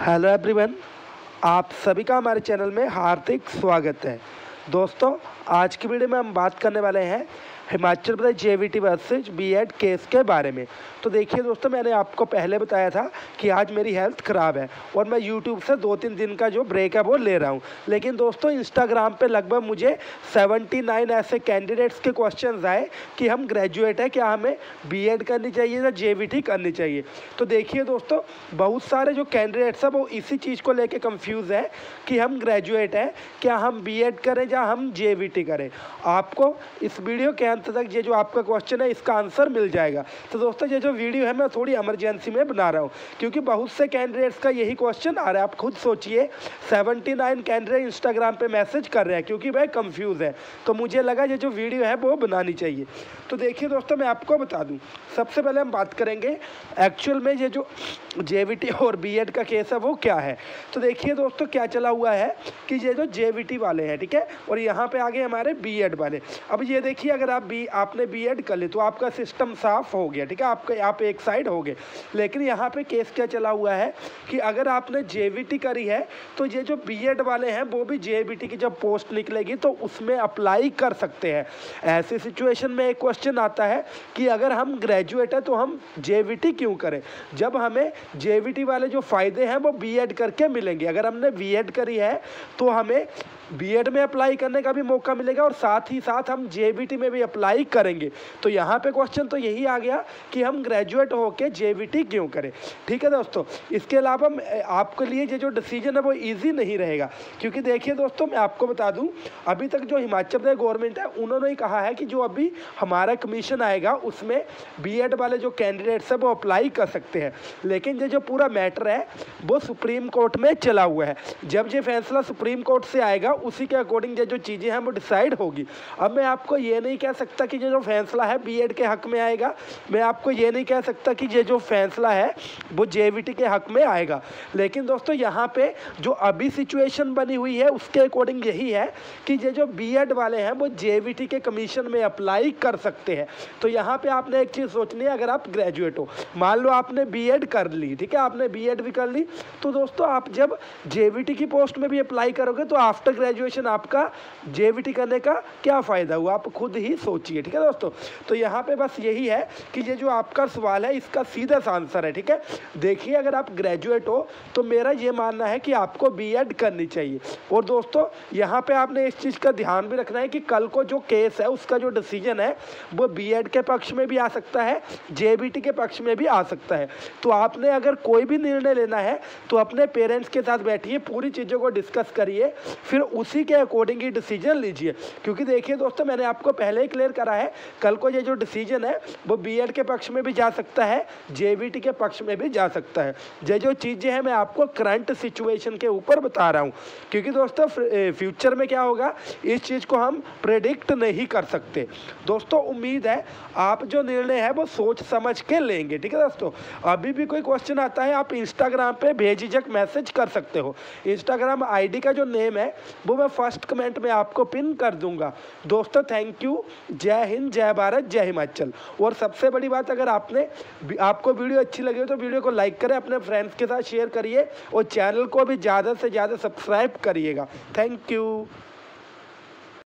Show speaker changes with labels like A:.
A: Hello everyone, आप सभी का हमारे चैनल में हार्दिक स्वागत है। दोस्तों, आज की वीडियो में हम बात करने वाले हैं Himachal Pradesh JVT versus BEd case के बारे में। तो देखिए दोस्तों, मैंने आपको पहले बताया था कि आज मेरी हेल्थ ख़राब है और मैं यूट्यूब से 2-3 दिन का जो ब्रेक है वो ले रहा हूँ। लेकिन दोस्तों, इंस्टाग्राम पे लगभग मुझे 79 ऐसे कैंडिडेट्स के क्वेश्चंस आए कि हम ग्रेजुएट है, क्या हमें बीएड करनी चाहिए या जेवीटी करनी चाहिए। तो देखिए दोस्तों, बहुत सारे जो कैंडिडेट्स हैं वो इसी चीज़ को लेके कंफ्यूज है कि हम ग्रेजुएट हैं, क्या हम बीएड करें या हम जेवीटी करें। आपको इस वीडियो के अंत तक ये जो आपका क्वेश्चन है इसका आंसर मिल जाएगा। तो दोस्तों, ये जो वीडियो है मैं थोड़ी इमरजेंसी में बना रहा हूँ क्योंकि बहुत से कैंडिडेट्स का यही क्वेश्चन आ रहा है। आप खुद सोचिए, 79 कैंडिडेट इंस्टाग्राम पे मैसेज कर रहे हैं क्योंकि वह कंफ्यूज है। तो मुझे लगा ये जो वीडियो है वो बनानी चाहिए। तो देखिए दोस्तों, मैं आपको बता दूं, सबसे पहले हम बात करेंगे एक्चुअल में ये जो जेवीटी और बीएड का केस है वो क्या है। तो देखिए दोस्तों, क्या चला हुआ है कि ये जो जेवीटी वाले हैं, ठीक है, और यहाँ पे आगे हमारे बीएड वाले। अब ये देखिए, अगर आपने बीएड कर ली तो आपका सिस्टम साफ हो गया, ठीक है, आपका यहाँ पे एक साइड हो गए। लेकिन यहाँ पे केस क्या चला हुआ है कि अगर आपने जेवीटी करी है तो ये जो बीएड वाले हैं वो भी जेवीटी की जब पोस्ट निकलेगी तो उसमें अप्लाई कर सकते हैं। ऐसी सिचुएशन में एक क्वेश्चन आता है कि अगर हम ग्रेजुएट है तो हम जेवीटी क्यों करें, जब हमें जेवीटी वाले जो फ़ायदे हैं वो बीएड करके मिलेंगे। अगर हमने बीएड करी है तो हमें बीएड में अप्लाई करने का भी मौका मिलेगा और साथ ही साथ हम जेवीटी में भी अप्लाई करेंगे। तो यहाँ पे क्वेश्चन तो यही आ गया कि हम ग्रेजुएट होके जेवीटी क्यों करें। ठीक है दोस्तों, इसके अलावा आपके लिए ये जो डिसीजन है वो इजी नहीं रहेगा क्योंकि देखिए दोस्तों, मैं आपको बता दूं, अभी तक जो हिमाचल प्रदेश गवर्नमेंट है उन्होंने ही कहा है कि जो अभी हमारा कमीशन आएगा उसमें बीएड वाले जो कैंडिडेट्स हैं वो अप्लाई कर सकते हैं। लेकिन ये जो पूरा मैटर है वो सुप्रीम कोर्ट में चला हुआ है। जब ये फैसला सुप्रीम कोर्ट से आएगा उसी के अकॉर्डिंग जो चीज़ें हैं वो डिसाइड होगी। अब मैं आपको ये नहीं कह सकता कि ये जो फैसला है बीएड के हक में आएगा, मैं आपको ये नहीं कह सकता कि ये जो फैसला है वो जेवीटी के हक में आएगा। लेकिन दोस्तों, यहाँ पे जो अभी सिचुएशन बनी हुई है उसके अकॉर्डिंग यही है कि ये जो बीएड वाले हैं वो जेवीटी के कमीशन में अप्लाई कर सकते हैं। तो यहाँ पे आपने एक चीज़ सोचनी है, अगर आप ग्रेजुएट हो, मान लो आपने बीएड कर ली, ठीक है, आपने बीएड भी कर ली, तो दोस्तों आप जब जेवीटी की पोस्ट में भी अप्लाई करोगे तो आफ्टर ग्रेजुएशन आपका जेवीटी करने का क्या फ़ायदा हुआ, आप खुद ही सोचिए। ठीक है दोस्तों, तो यहाँ पे बस यही है कि ये जो आपका सवाल है इसका सीधा सा आंसर है। ठीक है, देखिए, अगर आप ग्रेजुएट हो तो मेरा ये मानना है कि आपको बीएड करनी चाहिए। और दोस्तों, यहाँ पे आपने इस चीज़ का ध्यान भी रखना है कि कल को जो केस है उसका जो डिसीजन है वो बीएड के पक्ष में भी आ सकता है, जेवीटी के पक्ष में भी आ सकता है। तो आपने अगर कोई भी निर्णय लेना है तो अपने पेरेंट्स के साथ बैठिए, पूरी चीज़ों को डिस्कस करिए, फिर उसी के अकॉर्डिंग ही डिसीजन लीजिए। क्योंकि देखिए दोस्तों, मैंने आपको पहले ही क्लियर करा है, कल को ये जो डिसीजन है वो बीएड के पक्ष में भी जा सकता है, जेवीटी के पक्ष में भी जा सकता है। ये जो चीज़ें हैं मैं आपको करंट सिचुएशन के ऊपर बता रहा हूँ क्योंकि दोस्तों फ्यूचर में क्या होगा इस चीज़ को हम प्रेडिक्ट नहीं कर सकते। दोस्तों, उम्मीद है आप जो निर्णय है वो सोच समझ के लेंगे। ठीक है दोस्तों, अभी भी कोई क्वेश्चन आता है आप इंस्टाग्राम पे बेझिझक मैसेज कर सकते हो। इंस्टाग्राम आईडी का जो नेम है वो मैं फर्स्ट कमेंट में आपको पिन कर दूंगा। दोस्तों, थैंक यू, जय हिंद, जय भारत, जय हिमाचल। और सबसे बड़ी बात, अगर आपको वीडियो अच्छी लगी हो तो वीडियो को लाइक करें, अपने फ्रेंड्स के साथ शेयर करिए और चैनल को भी ज़्यादा से ज़्यादा सब्सक्राइब करिएगा। Thank you.